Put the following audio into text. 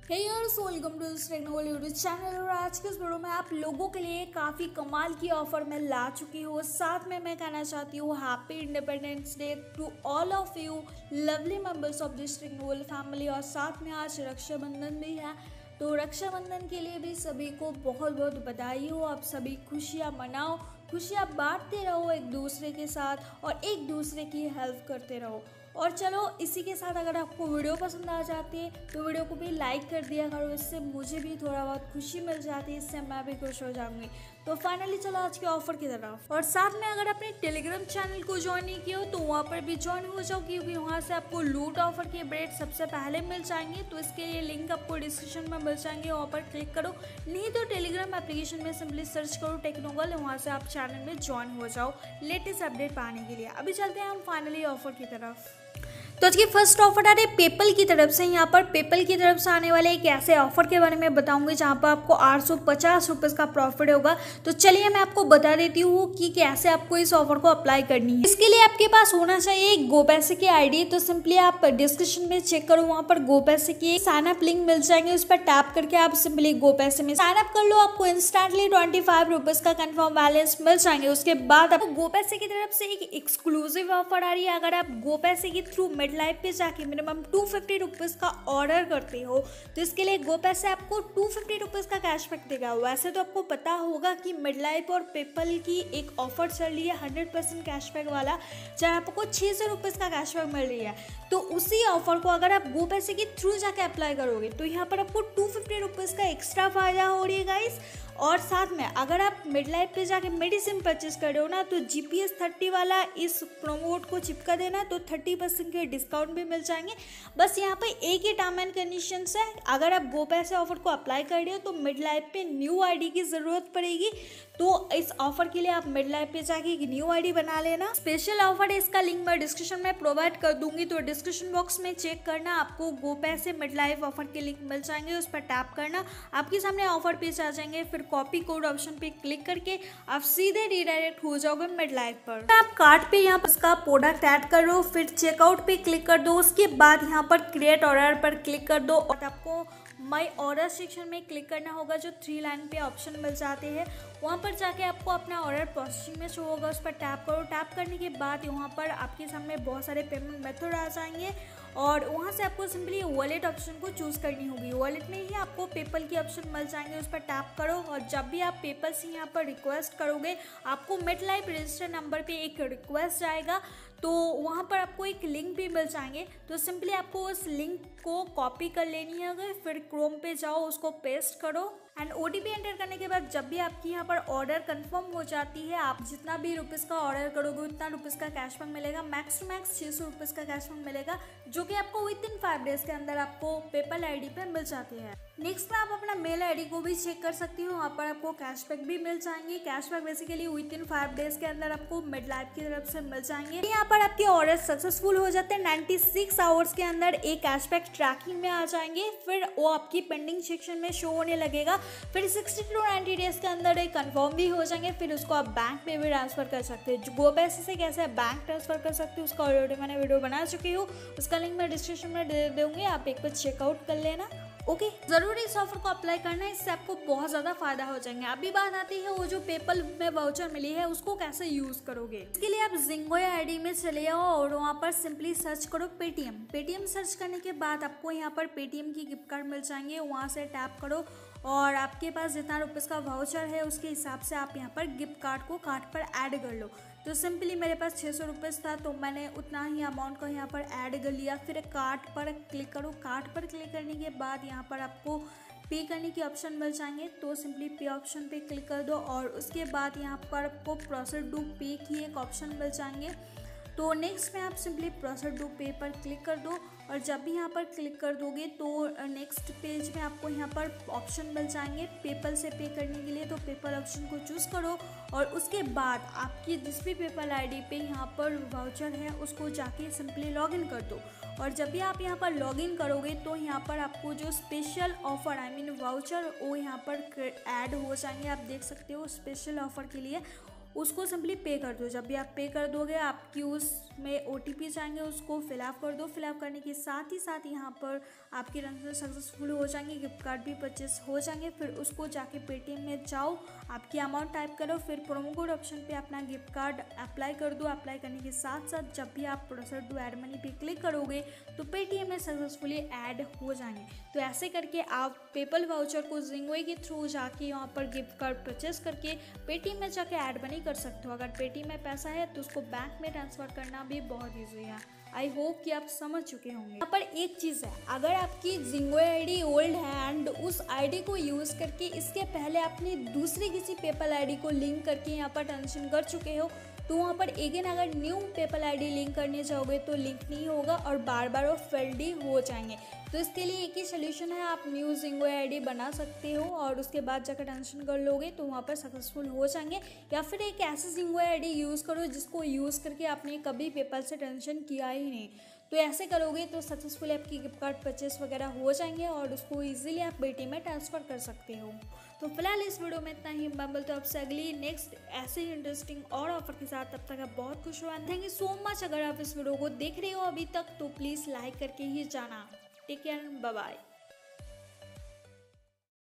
हे यार्स, welcome to this technology YouTube channel. और आज के इस वीडियो में आप लोगों के लिए काफ़ी कमाल की ऑफर मैं ला चुकी हूँ। साथ में मैं कहना चाहती हूँ happy independence day to all of you lovely members of this technology family. और साथ में आज रक्षाबंधन भी है, तो रक्षाबंधन के लिए भी सभी को बहुत बहुत बधाई हो। आप सभी खुशियाँ मनाओ, खुशियाँ बांटते रहो एक दूसरे के साथ और एक दूसरे की हेल्प करते रहो। और चलो इसी के साथ अगर आपको वीडियो पसंद आ जाती है तो वीडियो को भी लाइक कर दिया करो, इससे मुझे भी थोड़ा बहुत खुशी मिल जाती है, इससे मैं भी खुश हो जाऊंगी। तो फाइनली चलो आज के ऑफर की तरफ। और साथ में अगर आपने टेलीग्राम चैनल को ज्वाइन नहीं किया हो तो वहाँ पर भी ज्वाइन हो जाओ, क्योंकि वहाँ से आपको लूट ऑफर के अपडेट सबसे पहले मिल जाएंगे। तो इसके लिए लिंक आपको डिस्क्रिप्शन में मिल जाएंगे, वहाँ पर क्लिक करो। नहीं तो टेलीग्राम एप्लीकेशन में सिंपली सर्च करो टेक्नोगल, वहाँ से आप चैनल में ज्वाइन हो जाओ लेटेस्ट अपडेट पाने के लिए। अभी चलते हैं हम फाइनली ऑफर की तरफ। तो आज की फर्स्ट ऑफर आ रही है पेपल की तरफ से। यहाँ पर पेपल की तरफ से आने वाले एक ऐसे ऑफर के बारे में बताऊंगी जहाँ पर आपको 850 रुपये का प्रॉफिट होगा। तो चलिए मैं आपको बता देती हूँ कि कैसे आपको इस ऑफर को अप्लाई करनी है। इसके लिए आपके पास होना चाहिए एक गो पैसे की आईडी। तो सिंपली आप डिस्क्रिप्शन में चेक करो, वहाँ पर गो पैसे की साइन अप लिंक मिल जाएंगे, उस पर टैप करके आप सिंपली गो पैसे में साइन अप कर लो। आपको इंस्टेंटली 25 रुपीज का कंफर्म बैलेंस मिल जाएंगे। उसके बाद आपको गो पैसे की तरफ से एक एक्सक्लूसिव ऑफर आ रही है। अगर आप गो पैसे के थ्रू लाइफ पे जाके मिनिमम 250 रुपीज़ का ऑर्डर करते हो तो इसके लिए गो पैसे आपको 250 रुपीज़ का कैशबैक देगा। वैसे तो आपको पता होगा कि मिड लाइफ और पेपल की एक ऑफर चल रही है 100% कैशबैक वाला, जहाँ आपको 600 रुपीज़ का कैशबैक मिल रही है। तो उसी ऑफर को अगर आप गो पैसे के थ्रू जाके अप्लाई करोगे तो यहाँ पर आपको 250 रुपीज़ का एक्स्ट्रा फायदा हो रही है गाइस। और साथ में अगर आप मिड लाइफ पे जाके मेडिसिन परचेज कर रहे हो ना, तो GPS 30 वाला इस प्रोमोट को चिपका देना, तो 30% के डिस्काउंट भी मिल जाएंगे। बस यहाँ पे एक ही टर्म एंड कंडीशंस है, अगर आप गो पैसे ऑफर को अप्लाई कर रहे हो तो मिड लाइफ पे न्यू आईडी की ज़रूरत पड़ेगी। तो इस ऑफर के लिए आप मिड लाइफ पे जाके एक न्यू आईडी बना लेना। स्पेशल ऑफर है, इसका लिंक मैं डिस्क्रिप्शन में प्रोवाइड कर दूंगी, तो डिस्क्रिप्शन बॉक्स में चेक करना, आपको गो पैसे मिड लाइफ ऑफर के लिंक मिल जाएंगे, उस पर टैप करना, आपके सामने ऑफर पेज आ जाएंगे। फिर कॉपी कोड ऑप्शन पे क्लिक करके आप सीधे रिडायरेक्ट हो जाओगे मिड लाइफ पर। आप कार्ट पे यहाँ पर उसका प्रोडक्ट ऐड कर दो, फिर चेकआउट पे क्लिक कर दो। उसके बाद यहाँ पर क्रिएट ऑर्डर पर क्लिक कर दो और आपको माई ऑर्डर सेक्शन में क्लिक करना होगा, जो 3 लाइन पे ऑप्शन मिल जाते हैं। वहाँ पर जाके आपको अपना ऑर्डर प्रोसेसिंग में शो होगा, उस पर टैप करो। टैप करने के बाद यहाँ पर आपके सामने बहुत सारे पेमेंट मेथड आ जाएंगे और वहाँ से आपको सिंपली वॉलेट ऑप्शन को चूज़ करनी होगी। वॉलेट में ही आपको पेपल की ऑप्शन मिल जाएंगे, उस पर टैप करो। और जब भी आप पेपल से यहाँ पर रिक्वेस्ट करोगे, आपको मिड लाइफ रजिस्टर नंबर पे एक रिक्वेस्ट आएगा, तो वहाँ पर आपको एक लिंक भी मिल जाएंगे। तो सिंपली आपको उस लिंक को कॉपी कर लेनी है, फिर क्रोम पे जाओ, उसको पेस्ट करो एंड OTP एंटर करने के बाद जब भी आपकी यहाँ पर ऑर्डर कंफर्म हो जाती है, आप जितना भी रुपीज़ का ऑर्डर करोगे उतना रुपीज़ का कैशबैक मिलेगा। मैक्स टू मैक्स 600 रुपीज़ का कैशबैक मिलेगा, जो कि आपको विदिन 5 डेज के अंदर आपको पेपल आईडी पे मिल जाती है। नेक्स्ट में आप अपना मेल आईडी को भी चेक कर सकती हो, वहाँ पर आपको कैशबैक भी मिल जाएंगे। कैशबैक बेसिकली विदिन 5 डेज के अंदर आपको मिड लाइफ की तरफ से मिल जाएंगे। यहाँ पर आपके ऑर्डर सक्सेसफुल हो जाते हैं, 96 आवर्स के अंदर एक कैशबैक ट्रैकिंग में आ जाएंगे, फिर वो आपकी पेंडिंग सेक्शन में शो होने लगेगा। फिर 60 to 90 डेज के अंदर एक कंफर्म भी हो जाएंगे, फिर उसको आप बैंक में भी ट्रांसफर कर सकते हैं। गो पैसे से कैसे बैंक ट्रांसफर कर सकते हो उसका ऑलरेडी मैंने वीडियो बना चुकी हूँ, उसका लिंक मैं डिस्क्रिप्शन में दे दूँगी, आप एक बार चेकआउट कर लेना। ओके, जरूर इस ऑफर को अप्लाई करना है, इससे आपको बहुत ज़्यादा फायदा हो जाएंगे। अभी बात आती है वो जो पेपल में वाउचर मिली है उसको कैसे यूज़ करोगे। इसके लिए आप जिंगो आईडी में चले जाओ और वहाँ पर सिंपली सर्च करो पेटीएम। पेटीएम सर्च करने के बाद आपको यहाँ पर पेटीएम की गिफ्ट कार्ड मिल जाएंगे, वहाँ से टैप करो और आपके पास जितना रुपीज़ का वाउचर है उसके हिसाब से आप यहाँ पर गिफ्ट कार्ड को कार्ट पर ऐड कर लो। तो सिंपली मेरे पास 600 रुपीज़ था, तो मैंने उतना ही अमाउंट को यहाँ पर ऐड कर लिया। फिर कार्ट पर क्लिक करो, कार्ट पर क्लिक करने के बाद यहाँ पर आपको पे करने की ऑप्शन मिल जाएंगे, तो सिंपली पे ऑप्शन पे क्लिक कर दो और उसके बाद यहाँ पर आपको प्रोसेस टू पे की एक ऑप्शन मिल जाएंगे। तो नेक्स्ट में आप सिंपली प्रोसेस टू पे पर क्लिक कर दो और जब भी यहाँ पर क्लिक कर दोगे तो नेक्स्ट पेज में आपको यहाँ पर ऑप्शन मिल जाएंगे पेपल से पे करने के लिए। तो पेपल ऑप्शन को चूज़ करो और उसके बाद आपकी जिस भी पेपल आईडी पे यहाँ पर वाउचर है उसको जाके सिंपली लॉगिन कर दो। और जब भी आप यहाँ पर लॉगिन करोगे तो यहाँ पर आपको जो स्पेशल ऑफर वाउचर वो यहाँ पर ऐड हो जाएंगे, आप देख सकते हो स्पेशल ऑफर के लिए। उसको सिंपली पे कर दो। जब भी आप पे कर दोगे आपकी उसमें OTP जाएंगे, उसको फिलअप कर दो। फिलअप करने के साथ ही यहाँ पर आपकी ट्रांजेक्शन सक्सेसफुल हो जाएंगे, गिफ्ट कार्ड भी परचेस हो जाएंगे। फिर उसको जाके पेटीएम में जाओ, आपकी अमाउंट टाइप करो, फिर प्रोमो कोड ऑप्शन पे अपना गिफ्ट कार्ड अप्लाई कर दो। अप्लाई करने के साथ जब भी आप प्रोसेस टू ऐड मनी पे क्लिक करोगे तो पेटीएम में सक्सेसफुली ऐड हो जाएंगे। तो ऐसे करके आप पेपल वाउचर को जिंगवे के थ्रू जाके यहाँ पर गिफ्ट कार्ड परचेस करके पेटीएम में जाके ऐड मनी कर सकते हो। अगर पेटीएम में पैसा है तो उसको बैंक में ट्रांसफ़र करना भी बहुत ईजी है। आई होप कि आप समझ चुके होंगे। यहाँ पर एक चीज़ है, अगर आपकी जिंगवे आईडी ओल्ड है एंड उस आईडी को यूज़ करके इसके पहले आपने दूसरी किसी पेपल आईडी को लिंक करके यहाँ पर ट्रांजेक्शन कर चुके हो, तो वहाँ पर अगेन अगर न्यू पेपल आईडी लिंक करने जाओगे तो लिंक नहीं होगा और बार बार वो फेल्ड ही हो जाएंगे। तो इसके लिए एक ही सोल्यूशन है, आप न्यू जिंगवे आईडी बना सकते हो और उसके बाद जाकर ट्रांजेक्शन कर लोगे तो वहाँ पर सक्सेसफुल हो जाएंगे। या फिर एक ऐसी जिंगवे आईडी यूज़ करो जिसको यूज़ करके आपने कभी पेपल से ट्रांजेक्शन किया ही नहीं। तो ऐसे करोगे तो सक्सेसफुल आपकी गिफ्ट कार्ड परचेस वगैरह हो जाएंगे और उसको इजीली आप पेटीएम में ट्रांसफ़र कर सकते हो। तो फिलहाल इस वीडियो में इतना ही। मैं बोलते हो आपसे अगली नेक्स्ट ऐसे ही इंटरेस्टिंग और ऑफर के साथ। तब तक आप बहुत खुश हो। Thank you so much. अगर आप इस वीडियो को देख रहे हो अभी तक तो प्लीज़ लाइक करके ही जाना। Take care, bye bye.